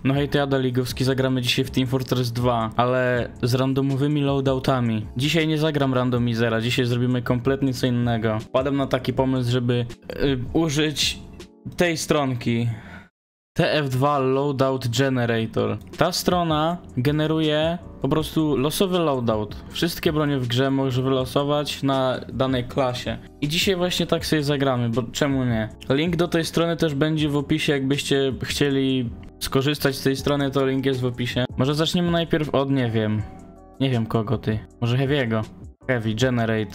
No hej, to ja Daligowski, zagramy dzisiaj w Team Fortress 2, ale z randomowymi loadoutami. Dzisiaj nie zagram randomizera, dzisiaj zrobimy kompletnie co innego. Wpadłem na taki pomysł, żeby użyć tej stronki. TF2 Loadout Generator. Ta strona generuje po prostu losowy loadout. Wszystkie bronie w grze możesz wylosować na danej klasie. I dzisiaj właśnie tak sobie zagramy, bo czemu nie? Link do tej strony też będzie w opisie, jakbyście chcieli skorzystać z tej strony, to link jest w opisie. Może zaczniemy najpierw od, nie wiem kogo ty. Może Heavy'ego. Heavy, Generate.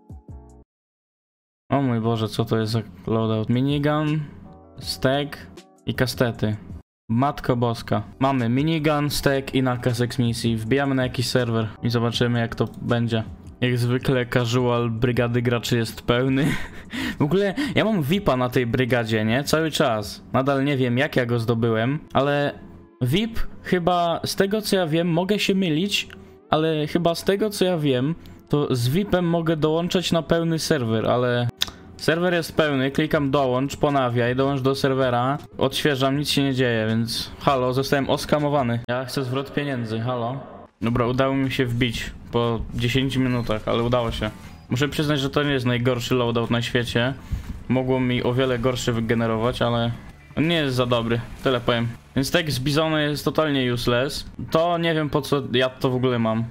O mój Boże, co to jest za loadout? Minigun, stack i kastety. Matko boska. Mamy minigun, stack i nakaz eksmisji. Wbijamy na jakiś serwer i zobaczymy, jak to będzie. Jak zwykle casual brygady graczy jest pełny. W ogóle ja mam VIP-a na tej brygadzie, nie? Cały czas. Nadal nie wiem, jak ja go zdobyłem, ale VIP chyba, z tego co ja wiem, mogę się mylić, ale chyba z tego co ja wiem, to z VIP-em mogę dołączać na pełny serwer, ale serwer jest pełny, klikam dołącz, ponawiaj, dołącz do serwera, odświeżam, nic się nie dzieje, więc halo, zostałem oskamowany. Ja chcę zwrot pieniędzy, halo. Dobra, udało mi się wbić po 10 minutach, ale udało się. Muszę przyznać, że to nie jest najgorszy loadout na świecie. Mogło mi o wiele gorszy wygenerować, ale nie jest za dobry, tyle powiem. Więc tak z Bizona jest totalnie useless. To nie wiem, po co ja to w ogóle mam.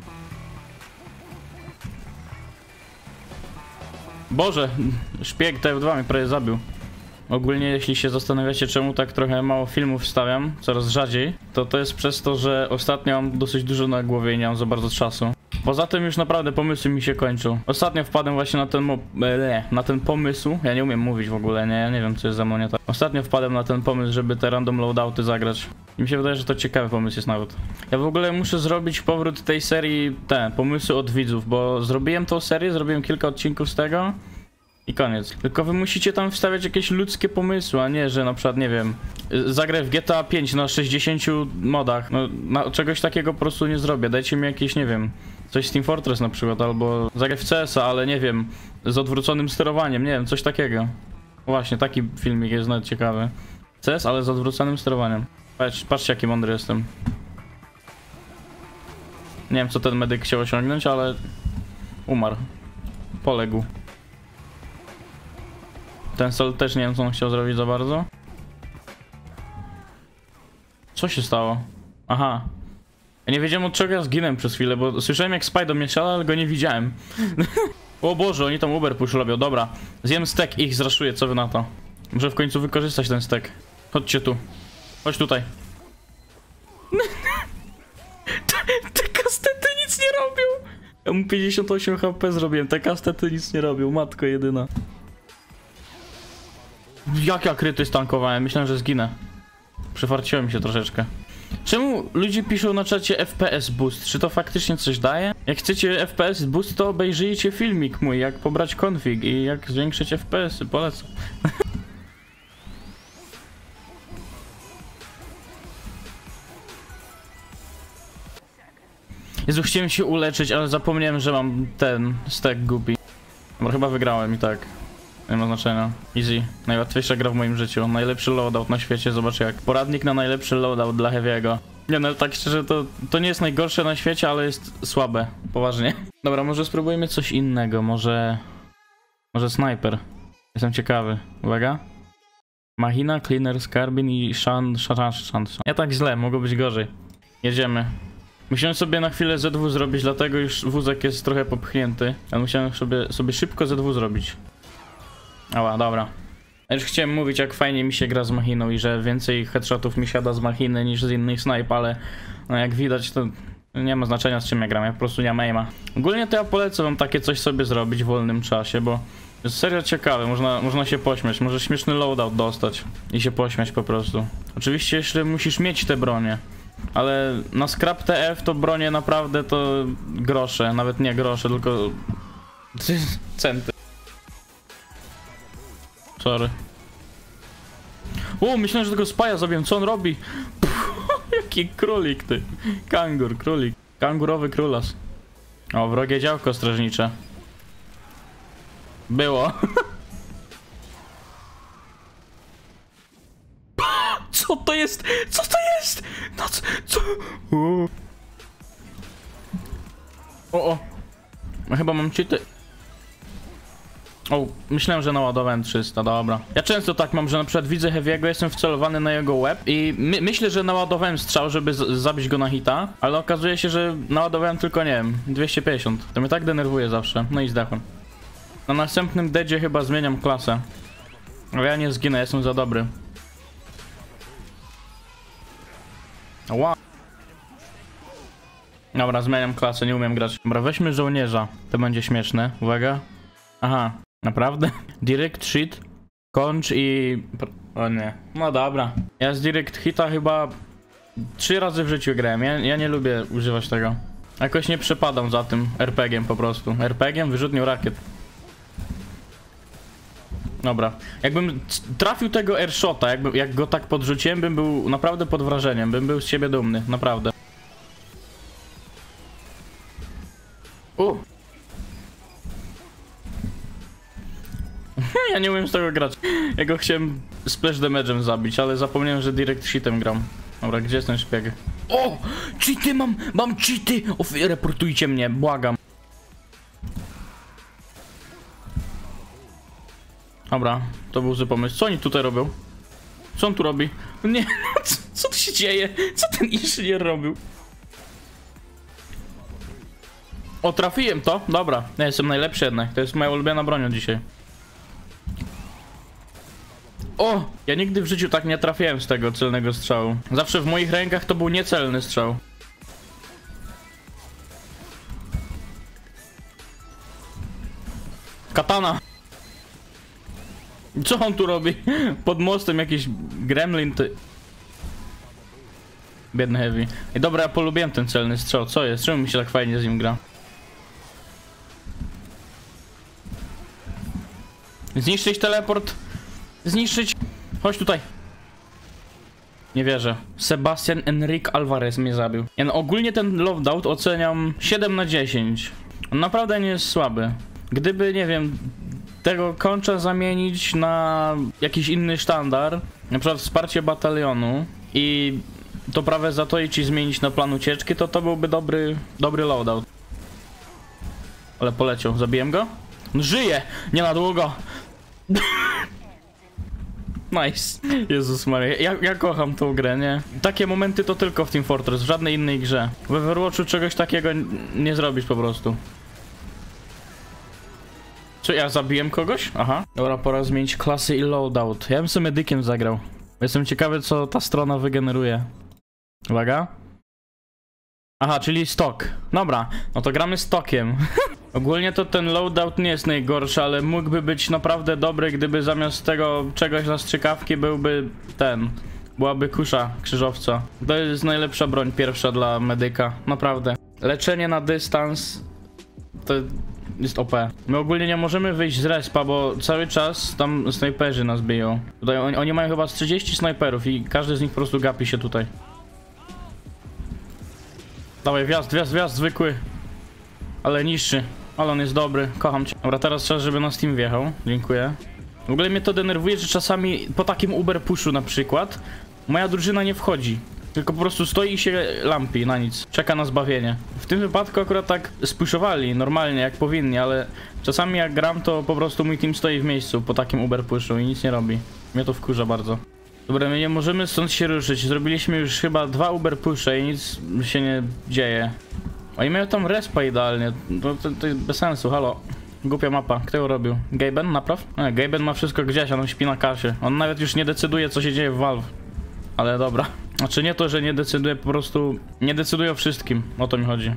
Boże, szpieg TF2 mnie prawie zabił. Ogólnie jeśli się zastanawiacie, czemu tak trochę mało filmów wstawiam, coraz rzadziej, to jest przez to, że ostatnio mam dosyć dużo na głowie i nie mam za bardzo czasu. Poza tym już naprawdę pomysły mi się kończą. Ostatnio wpadłem właśnie na ten pomysł, ja nie umiem mówić w ogóle, nie, ja nie wiem co jest za mną nie tak. Ostatnio wpadłem na ten pomysł, żeby te random loadouty zagrać. I mi się wydaje, że to ciekawy pomysł jest nawet. Ja w ogóle muszę zrobić powrót tej serii, pomysły od widzów, bo zrobiłem tą serię, zrobiłem kilka odcinków z tego. I koniec. Tylko wy musicie tam wstawiać jakieś ludzkie pomysły, a nie, że na przykład, nie wiem, zagraj w GTA 5 na 60 modach. No, czegoś takiego po prostu nie zrobię. Dajcie mi jakieś, nie wiem, coś z Team Fortress na przykład, albo zagraj w CS-a, ale nie wiem, z odwróconym sterowaniem, nie wiem, coś takiego. Właśnie, taki filmik jest nawet ciekawy. CS, ale z odwróconym sterowaniem. Patrzcie, jaki mądry jestem. Nie wiem, co ten medyk chciał osiągnąć, ale umarł. Poległ. Ten Sol też nie wiem, co on chciał zrobić za bardzo. Co się stało? Aha. Ja nie wiedziałem, od czego ja zginąłem przez chwilę, bo słyszałem, jak Spy do mnie siada, ale go nie widziałem. O Boże, oni tam Uber push robią. Dobra, zjem stack i ich zraszuję, co wy na to? Muszę w końcu wykorzystać ten stack. Chodźcie tu. Chodź tutaj. Te kastety nic nie robią. Ja mu 58 HP zrobiłem, te kastety nic nie robią, matko jedyna. Jak ja kryty stankowałem? Myślałem, że zginę. Przefarciło mi się troszeczkę. Czemu ludzie piszą na czacie FPS boost? Czy to faktycznie coś daje? Jak chcecie FPS boost, to obejrzyjcie filmik mój, jak pobrać config i jak zwiększyć FPS-y. Polecam. Jezu, chciałem się uleczyć, ale zapomniałem, że mam ten stack gubi. Bo chyba wygrałem i tak. Nie ma znaczenia. Easy. Najłatwiejsza gra w moim życiu. Najlepszy loadout na świecie. Zobacz jak. Poradnik na najlepszy loadout dla Heavy'ego. Nie no, tak szczerze, to nie jest najgorsze na świecie, ale jest słabe. Poważnie. Dobra, może spróbujmy coś innego. Może snajper. Jestem ciekawy. Uwaga. Machina, cleaner, skarbin i shan. Nie tak źle, mogło być gorzej. Jedziemy. Musiałem sobie na chwilę Z2 zrobić, dlatego już wózek jest trochę popchnięty. Ale musiałem sobie szybko Z2 zrobić. Ała, dobra. Ja już chciałem mówić, jak fajnie mi się gra z machiną i że więcej headshotów mi siada z machiny niż z innych snipe, ale no jak widać, to nie ma znaczenia, z czym ja gram, ja po prostu nie mam aima. Ogólnie to ja polecę wam takie coś sobie zrobić w wolnym czasie, bo jest serio ciekawe, można się pośmiać, może śmieszny loadout dostać i się pośmiać po prostu. Oczywiście jeszcze musisz mieć te bronie, ale na scrap TF to bronie naprawdę to grosze, nawet nie grosze, tylko centy. Sorry. O, myślałem, że tego Spy'a zabiłem. Co on robi? Puh, jaki królik ty. Kangur, królik. Kangurowy królas. O, wrogie działko strażnicze. Było. Co to jest? Co to jest? Co? O. No chyba mam cheaty. O, myślałem, że naładowałem 300, dobra. Ja często tak mam, że na przykład widzę Heavy'ego, jestem wcelowany na jego łeb i myślę, że naładowałem strzał, żeby zabić go na hita, ale okazuje się, że naładowałem tylko, nie wiem, 250. To mnie tak denerwuje zawsze. No i zdechłem. Na następnym deadzie chyba zmieniam klasę. Ale ja nie zginę, jestem za dobry. Wow. Dobra, zmieniam klasę, nie umiem grać. Dobra, weźmy żołnierza. To będzie śmieszne. Uwaga. Aha, naprawdę? Direct hit, kończ i... O nie. No dobra. Ja z direct hita chyba 3 razy w życiu grałem. Ja nie lubię używać tego. Jakoś nie przepadam za tym RPG-iem po prostu. RPG-iem wyrzutnią rakiet. Dobra. Jakbym trafił tego airshota, jak go tak podrzuciłem, bym był naprawdę pod wrażeniem. Bym był z siebie dumny, naprawdę. Ja nie umiem z tego grać. Ja go chciałem splash damage'em zabić, ale zapomniałem, że direct shitem gram. Dobra, gdzie jest ten szpieg? O! Cheaty mam cheaty! Reportujcie mnie, błagam. Dobra, to był zły pomysł. Co oni tutaj robią? Co on tu robi? Nie, co tu się dzieje? Co ten inżynier robił? O, trafiłem to? Dobra, ja jestem najlepszy jednak. To jest moja ulubiona broń dzisiaj. O! Ja nigdy w życiu tak nie trafiłem z tego celnego strzału. Zawsze w moich rękach to był niecelny strzał. Katana! Co on tu robi? Pod mostem jakiś gremlin ty... Biedny Heavy. Ej, dobra, ja polubiłem ten celny strzał. Co jest? Czemu mi się tak fajnie z nim gra? Zniszczyć teleport. Zniszczyć. Chodź tutaj. Nie wierzę. Sebastian Enrique Alvarez mnie zabił. Ja no, ogólnie ten loadout oceniam 7 na 10. On naprawdę nie jest słaby. Gdyby, nie wiem, tego kończa zamienić na jakiś inny sztandar, na przykład wsparcie batalionu i to prawie zatoić i zmienić na plan ucieczki, to byłby dobry loadout. Ale poleciał. Zabiłem go? Żyje! Nie na długo! Nice. Jezus Maria, ja kocham tą grę, nie? Takie momenty to tylko w Team Fortress, w żadnej innej grze. W Overwatchu czegoś takiego nie zrobisz po prostu. Czy ja zabiłem kogoś? Aha. Dobra, pora zmienić klasy i loadout. Ja bym sobie medykiem zagrał. Jestem ciekawy, co ta strona wygeneruje. Uwaga. Aha, czyli stok. Dobra, no to gramy stokiem. Ogólnie to ten loadout nie jest najgorszy, ale mógłby być naprawdę dobry, gdyby zamiast tego czegoś na strzykawki byłaby kusza krzyżowca. To jest najlepsza broń pierwsza dla medyka, naprawdę. Leczenie na dystans to jest OP. My ogólnie nie możemy wyjść z respa, bo cały czas tam snajperzy nas biją. Tutaj oni mają chyba z 30 snajperów i każdy z nich po prostu gapi się tutaj. Dawaj, wjazd, zwykły. Ale niższy. Ale on jest dobry, kocham cię. Dobra, teraz trzeba, żeby nas team wjechał. Dziękuję. W ogóle mnie to denerwuje, że czasami po takim Uber pushu na przykład moja drużyna nie wchodzi. Tylko po prostu stoi i się lampi na nic. Czeka na zbawienie. W tym wypadku akurat tak spushowali normalnie, jak powinni, ale czasami jak gram, to po prostu mój team stoi w miejscu po takim Uber pushu i nic nie robi. Mnie to wkurza bardzo. Dobra, my nie możemy stąd się ruszyć. Zrobiliśmy już chyba 2 Uber pushe i nic się nie dzieje. Oni mają tam respa idealnie. To jest bez sensu, halo. Głupia mapa. Kto ją robił? Gaben? Napraw? Nie, Gaben ma wszystko gdzieś, a on śpi na kasie. On nawet już nie decyduje, co się dzieje w Valve. Ale dobra. Znaczy nie to, że nie decyduje, po prostu nie decyduje o wszystkim. O to mi chodzi.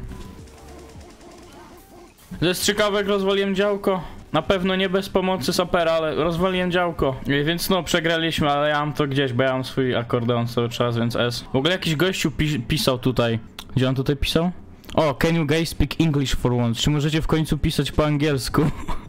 Ze strzykawek rozwaliłem działko. Na pewno nie bez pomocy sapera, ale rozwaliłem działko. Więc no, przegraliśmy, ale ja mam to gdzieś, bo ja mam swój akordeon cały czas, więc S. W ogóle jakiś gościu pisał tutaj. Gdzie on tutaj pisał? O, can you guys speak English for once? Czy możecie w końcu pisać po angielsku?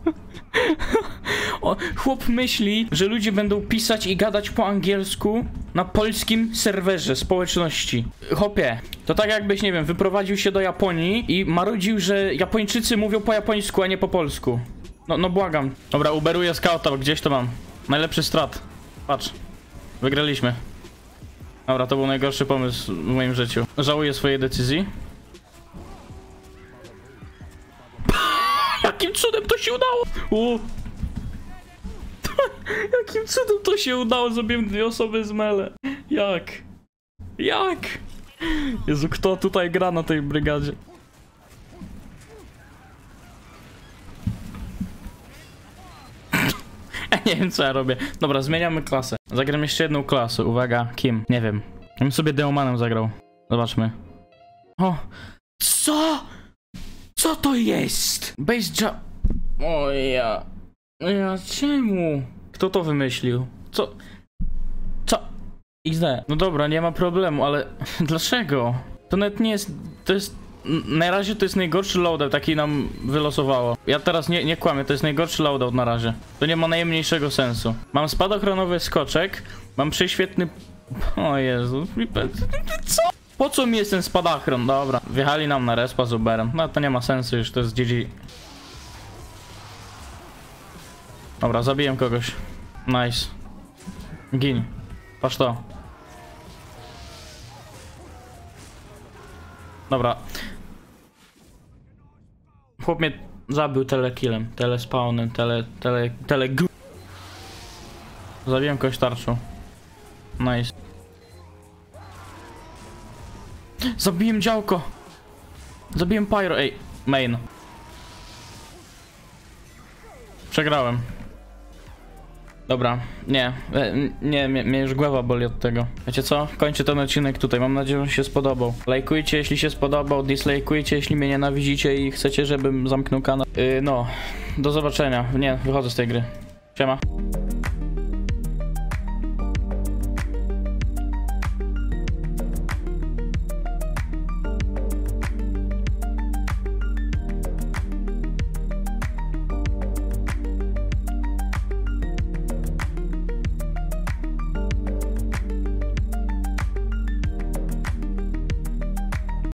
O, chłop myśli, że ludzie będą pisać i gadać po angielsku na polskim serwerze społeczności. Chłopie, to tak jakbyś, nie wiem, wyprowadził się do Japonii i marudził, że Japończycy mówią po japońsku, a nie po polsku. No błagam. Dobra, uberuję skauta, bo gdzieś to mam. Najlepszy strat. Patrz. Wygraliśmy. Dobra, to był najgorszy pomysł w moim życiu. Żałuję swojej decyzji. Jakim cudem to się udało? Jakim cudem to się udało? Zrobiłem 2 osoby z mele. Jak? Jak? Jezu, kto tutaj gra na tej brygadzie? Nie wiem, co ja robię. Dobra, zmieniamy klasę. Zagram jeszcze jedną klasę. Uwaga, kim? Nie wiem. Ja bym sobie Deomanem zagrał. Zobaczmy. O! Co? Co to jest? Base jump. O ja. Czemu? Kto to wymyślił? Co? XD. No dobra, nie ma problemu, ale dlaczego? To nawet nie jest... To jest... Na razie to jest najgorszy loadout, taki nam wylosowało. Ja teraz nie kłamię, to jest najgorszy loadout na razie. To nie ma najmniejszego sensu. Mam spadochronowy skoczek, mam prześwietny... O Jezu, co? Po co mi jest ten spadochron? Dobra, wjechali nam na respa z Uberem. No to nie ma sensu już, to jest GG. Dobra, zabiłem kogoś. Nice. Gin. Patrz to. Dobra. Chłop mnie zabił telekillem, telespawnem, tele... Zabiłem kogoś tarczą. Nice. Zabiłem działko. Zabiłem pyro, ej, main. Przegrałem. Dobra, nie, mnie już głowa boli od tego. Wiecie co? Kończę ten odcinek tutaj, mam nadzieję, że się spodobał. Lajkujcie, jeśli się spodobał, dislajkujcie, jeśli mnie nienawidzicie i chcecie, żebym zamknął kanał. No, do zobaczenia. Nie, wychodzę z tej gry. Siema.